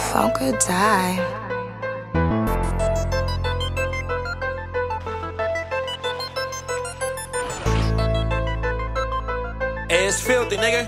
phone could die. Hey, it's filthy, nigga.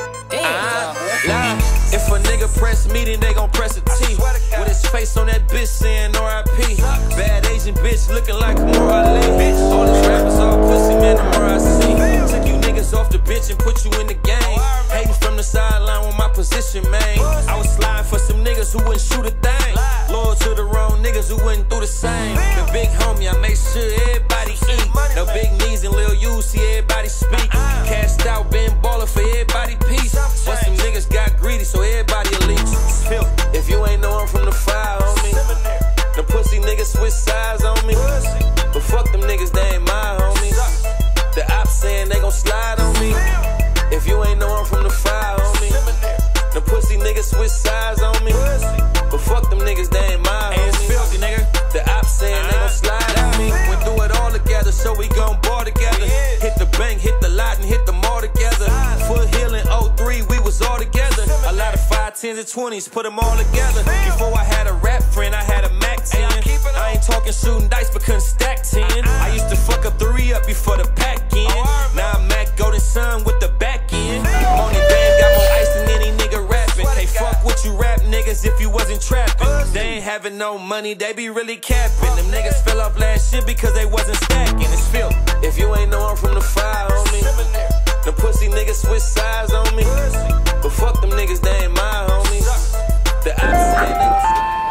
If a nigga press me, then they gon' press a T. With his face on that bitch saying R.I.P. Bad Asian bitch looking like Amor Ali. All these rappers all pussy, man, the more I see. Took you niggas off the bench and put you in the game. Hating from the sideline with my position, man. I was sliding for some niggas who wouldn't shoot a thing. Loyal to the wrong niggas who wouldn't do the same. The big homie, I make sure everybody eat. No big knees and Lil U, see everybody speak. Cashed out, been ballin' for everybody peace. But some niggas got greedy, so everybody elite. If you ain't know I'm from the fire, homie. The pussy niggas switch sides on me. But fuck them niggas, they ain't my homies. The ops saying they gon' slide on me. If you ain't know I'm from the fire, homie. The pussy niggas switch sides on me. But fuck them niggas, they ain't my homies. It's filthy, nigga. The ops saying they gon' slide on me. Went through it all together, so we gon' ball together. Hit the bank, hit the lot, and hit the mall together. Foot Hill in 03, we was all together. A lot of 5, 10s, and 20s, put them all together. Before I had a rap friend, I had a Mac 10. I ain't talking shooting dice, but couldn't stack 10. I used to fuck up the re-up before the pack in. Now I'm Mac Golden Sun with the back end. Money bang, got more ice than any nigga rapping. Can't fuck with you rap niggas if you wasn't trapping. They ain't having no money, they be really capping. Them niggas fell off last shit because they wasn't stacking. It's filth. If you ain't know I'm from the fire, homie. The pussy niggas switch sides on me. But fuck them niggas, they ain't my homies. The ops say they gon'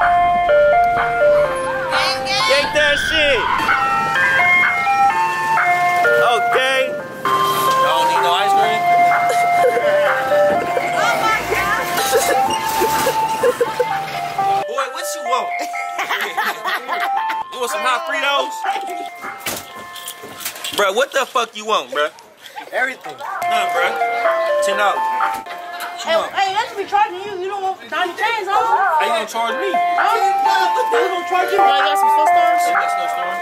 Yank that shit. Okay. I don't need no ice cream. Boy, what you want? You want some hot Fritos? Bruh, what the fuck you want, bruh? Everything. None, bruh. $10. Hey, that should be charging you. You don't want 90 chains, huh? How you gonna charge me? You gonna charge you? I got some snow stars. You got snowstorm?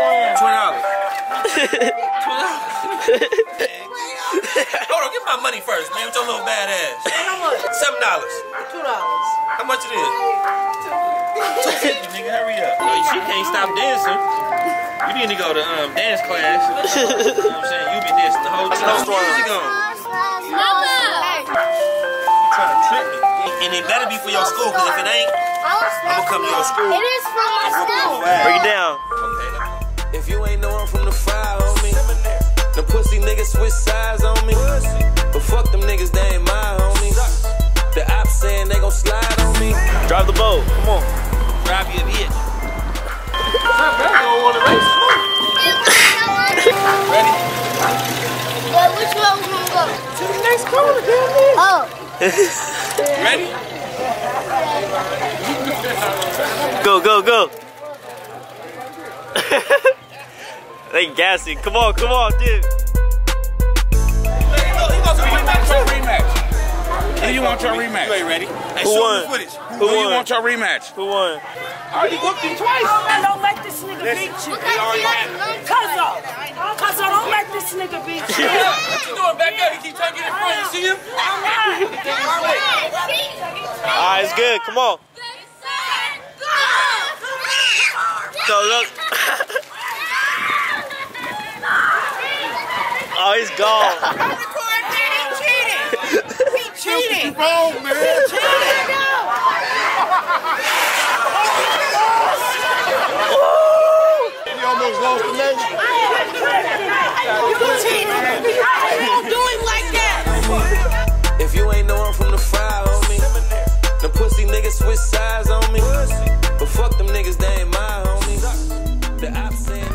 $20. $20. Hold on, get my money first, man. With your little bad ass. How much? $7. $2. How much it is? $2.50, nigga. Hurry up. No, she can't stop dancing. You need to go to dance class. You know what I'm saying? You be dancing the whole time. Where's she going? You trying to trick me. And it better be for your school, because if it ain't, I'm gonna come to your school. It is for my school. Break it down. Okay. If you ain't know I'm from the fire, homie. The pussy niggas switch sides on me. But fuck them niggas, they ain't my homies. The ops saying they gon' slide on me. Drive the boat. Come on. Drive you a bitch. Ready? Well, which way we gonna go? To the next corner, damn. Oh. Ready? Go, go, go. They gassy. Come on, dude. Do you want your rematch? You ain't ready. Hey, Who won? Do you want your rematch? Who won? I already whooped him twice. Don't let this nigga beat you. Cuz don't let this nigga beat you. What you doing back there? You keep trying to get in front. You see him? Alright, it's good. Come on. So look. Oh, he's gone. Cheating. Wrong, man. You almost lost the leg. You cheating. You don't do him like that. If you ain't know I'm from the fire, homie. The pussy niggas switch sides on me. But fuck them niggas, they ain't my homies. The ops saying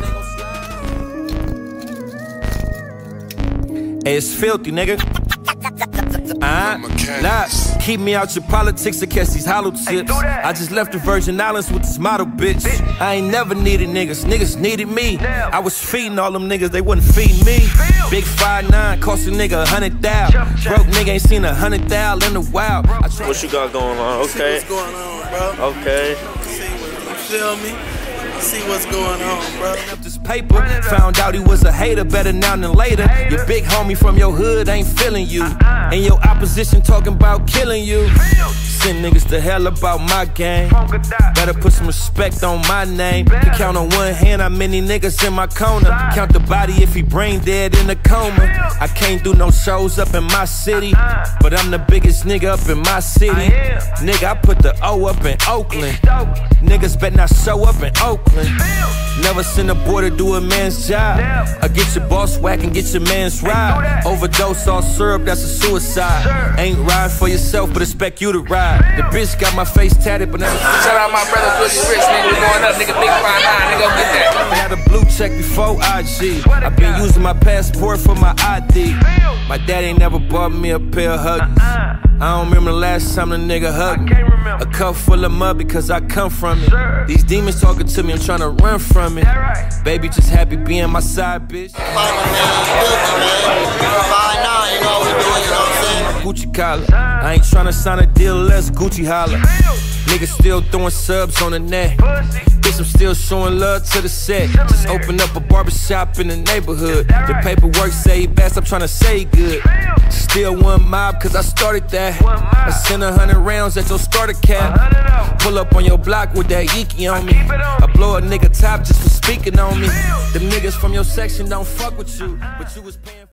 they gon' slide. Hey, it's filthy, nigga. Nah, keep me out your politics and catch these hollow tips. I just left the Virgin Islands with this model bitch. I ain't never needed niggas, niggas needed me. I was feeding all them niggas, they wouldn't feed me. Big 5'9", cost a nigga 100,000. Broke nigga ain't seen 100,000 in a while. What you got going on? Okay. What's going on, bro? Okay. You feel me? See what's going on, bro. Up this paper, found out he was a hater, better now than later. Your big homie from your hood ain't feeling you, and your opposition talking about killing you. Send niggas to hell about my game. Better put some respect on my name. Can count on one hand how many niggas in my corner. Count the body if he brain dead in a coma. I can't do no shows up in my city, but I'm the biggest nigga up in my city. Nigga, I put the O up in Oakland. Niggas bet not show up in Oakland. Never send a boy to do a man's job. I get your boss whack and get your man's ride. Overdose on syrup, that's a suicide. Ain't ride for yourself, but expect you to ride. The bitch got my face tatted, but never. Shout out my brother Pussy Rich, nigga. We going up, nigga. Big 5'9", nigga. Go get that. I had a blue check before IG. I been using my passport for my ID. My dad ain't never bought me a pair of Huggies. I don't remember the last time the nigga hugged me. A cup full of mud because I come from it. These demons talking to me, I'm trying to run from it. Baby just happy being my side bitch. Gucci collar, I ain't tryna sign a deal less Gucci holler. Niggas still throwing subs on the net. Bitch, I'm still showing love to the set. Just open up a barbershop in the neighborhood. The paperwork say best, I'm tryna say good. Still one mob cause I started that. I send 100 rounds at your starter cap. Pull up on your block with that Yeeky on me. I blow a nigga top just for speaking on me. Them niggas from your section don't fuck with you, but you was paying.